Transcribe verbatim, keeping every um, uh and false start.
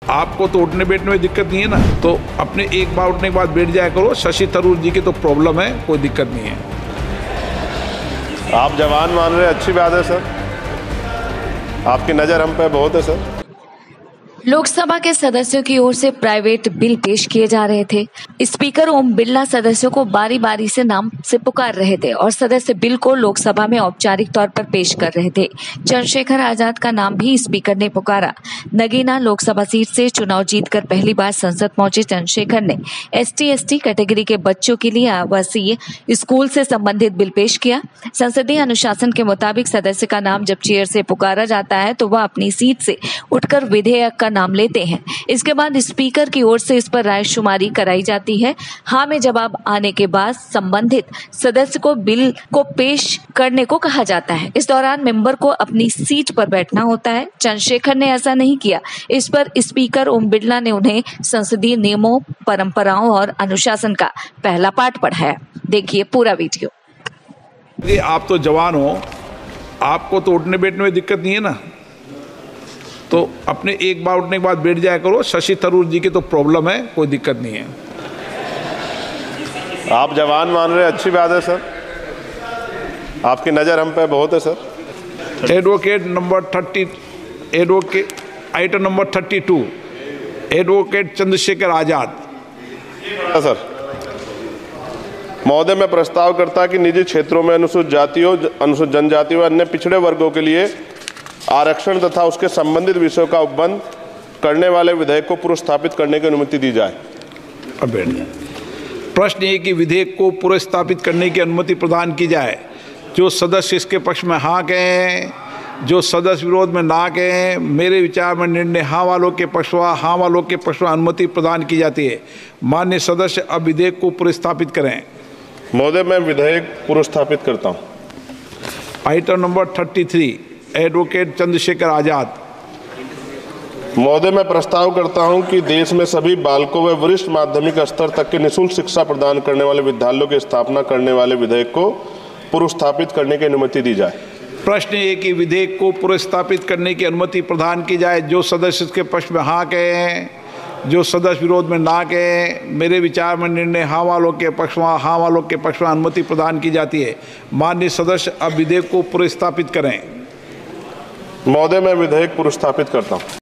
आपको तो उठने बैठने में दिक्कत नहीं है ना, तो अपने एक बार उठने के बाद बैठ जाया करो। शशि थरूर जी की तो प्रॉब्लम है, कोई दिक्कत नहीं है। आप जवान मान रहे, अच्छी बात है सर, आपकी नज़र हम पे बहुत है सर। लोकसभा के सदस्यों की ओर से प्राइवेट बिल पेश किए जा रहे थे। स्पीकर ओम बिरला सदस्यों को बारी बारी से नाम से पुकार रहे थे और सदस्य बिल को लोकसभा में औपचारिक तौर पर पेश कर रहे थे। चंद्रशेखर आजाद का नाम भी स्पीकर ने पुकारा। नगीना लोकसभा सीट से चुनाव जीतकर पहली बार संसद पहुंचे चंद्रशेखर ने एसटी एसटी कैटेगरी के बच्चों के लिए आवासीय स्कूल से संबंधित बिल पेश किया। संसदीय अनुशासन के मुताबिक सदस्य का नाम जब चेयर से पुकारा जाता है तो वह अपनी सीट से उठकर विधेयक का नाम लेते हैं। इसके बाद स्पीकर की ओर से इस पर राय शुमारी कराई जाती है। हाँ में जवाब आने के बाद संबंधित सदस्य को बिल को पेश करने को कहा जाता है। इस दौरान मेंबर को अपनी सीट पर बैठना होता है। चंद्रशेखर ने ऐसा नहीं किया। इस पर स्पीकर ओम बिरला ने उन्हें संसदीय नियमों, परंपराओं और अनुशासन का पहला पाठ पढ़ाया। देखिए पूरा वीडियो। ये आप तो जवान हो, आपको तो उठने बैठने में दिक्कत नहीं है ना, तो अपने एक बार उठने के बाद बैठ जाया करो। शशि थरूर जी की तो प्रॉब्लम है, कोई दिक्कत नहीं है। आप जवान मान रहे, अच्छी बात है सर, आपकी नज़र हम पे बहुत है sir. Advocate number thirty advocate item number thirty two advocate Chandrashekhar Azad. Sir महोदय, मैं प्रस्ताव करता कि निजी क्षेत्रों में अनुसूचित जातियों, अनुसूचित जनजातियों और अन्य पिछड़े वर्गों के लिए आरक्षण तथा उसके संबंधित विषयों का उपबंध करने वाले विधेयक को पुरस्थापित करने की अनुमति दी जाए। अब प्रश्न ये कि विधेयक को पुरस्थापित करने की अनुमति प्रदान की जाए। जो सदस्य इसके पक्ष में हाँ कहें, जो सदस्य विरोध में ना कहें। मेरे विचार में निर्णय हाँ वालों के पक्ष में हाँ वालों के पक्ष में अनुमति प्रदान की जाती है। माननीय सदस्य अब विधेयक को पुरस्थापित करें। महोदय, मैं विधेयक पुरस्थापित करता हूँ। Item number thirty three advocate Chandrashekhar Azad. महोदय, मैं प्रस्ताव करता हूं कि देश में सभी बालकों व वरिष्ठ माध्यमिक स्तर तक की निःशुल्क शिक्षा प्रदान करने वाले विद्यालयों की स्थापना करने वाले विधेयक को पुरस्थापित करने की अनुमति दी जाए। प्रश्न ये कि विधेयक को पुरस्थापित करने की अनुमति प्रदान की जाए। जो सदस्य इसके पक्ष में हाँ कहें, जो सदस्य विरोध में ना कहें। मेरे विचार में निर्णय हाँ वालों के पक्ष में हाँ वालों के पक्ष में अनुमति प्रदान की जाती है। माननीय सदस्य अब विधेयक को पुरस्थापित करें। महोदय, मैं विधेयक पुरस्थापित करता हूँ।